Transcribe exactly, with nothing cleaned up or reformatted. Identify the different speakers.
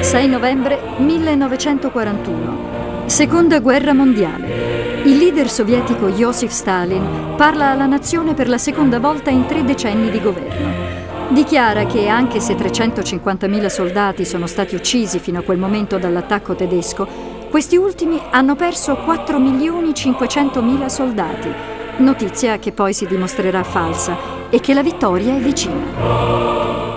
Speaker 1: sei novembre millenovecentoquarantuno. Seconda guerra mondiale. Il leader sovietico Joseph Stalin parla alla nazione per la seconda volta in tre decenni di governo. Dichiara che anche se trecentocinquantamila soldati sono stati uccisi fino a quel momento dall'attacco tedesco, questi ultimi hanno perso quattro milioni cinquecentomila soldati, notizia che poi si dimostrerà falsa e che la vittoria è vicina.